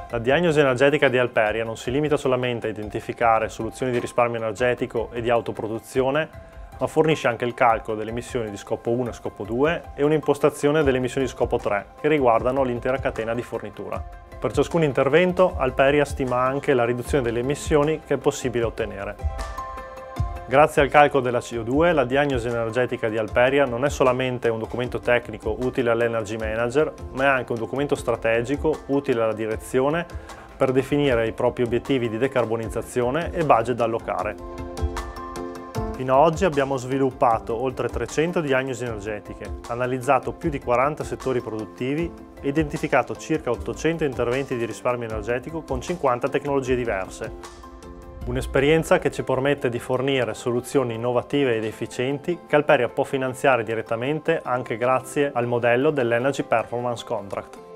La diagnosi energetica di Alperia non si limita solamente a identificare soluzioni di risparmio energetico e di autoproduzione, ma fornisce anche il calcolo delle emissioni di scopo 1 e scopo 2 e un'impostazione delle emissioni di scopo 3 che riguardano l'intera catena di fornitura. Per ciascun intervento Alperia stima anche la riduzione delle emissioni che è possibile ottenere. Grazie al calcolo della CO2, la diagnosi energetica di Alperia non è solamente un documento tecnico utile all'Energy Manager, ma è anche un documento strategico utile alla direzione per definire i propri obiettivi di decarbonizzazione e budget da allocare. Fino ad oggi abbiamo sviluppato oltre 300 diagnosi energetiche, analizzato più di 40 settori produttivi e identificato circa 800 interventi di risparmio energetico con 50 tecnologie diverse. Un'esperienza che ci permette di fornire soluzioni innovative ed efficienti che Alperia può finanziare direttamente anche grazie al modello dell'Energy Performance Contract.